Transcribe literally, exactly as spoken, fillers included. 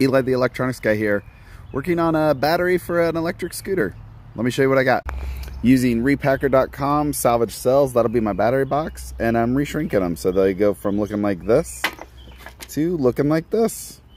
Eli the electronics guy here, working on a battery for an electric scooter. Let me show you what I got. Using repacker dot com salvage cells, that'll be my battery box, and I'm reshrinking them so they go from looking like this to looking like this.